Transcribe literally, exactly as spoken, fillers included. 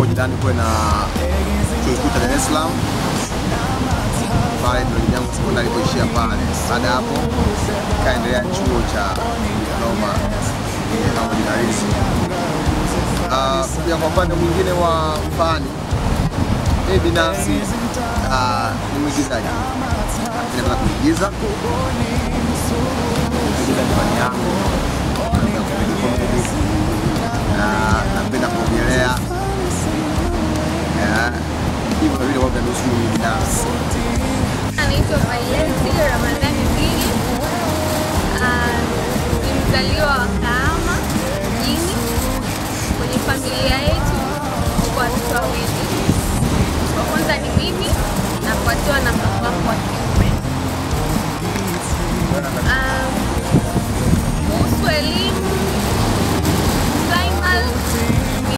hapo jirani kwa na chuo kikuu cha Dar es Salaam. Pale ndio yangu sekondari kuishia pale. Baada hapo kaendelea chuo cha diploma ya journalism. Ah, pia kwa upande mwingine wa fani, mimi binafsi ah ni mwigizaji. Napenda kuigiza. Kuigiza ni fani yangu. Na napenda kuogelea. Eh, hivyo vile watu wanahusu mimi binafsi. Anaitwa Vaileti Ramadhani Zigi. Ah, ni mzaliwa wa Kahama mjini. Kwenye familia yetu kwa watoto wawili. Wa kwanza ni mimi na kufuatiwa na mama wangu wa kiume. Ah, kuhusu elimu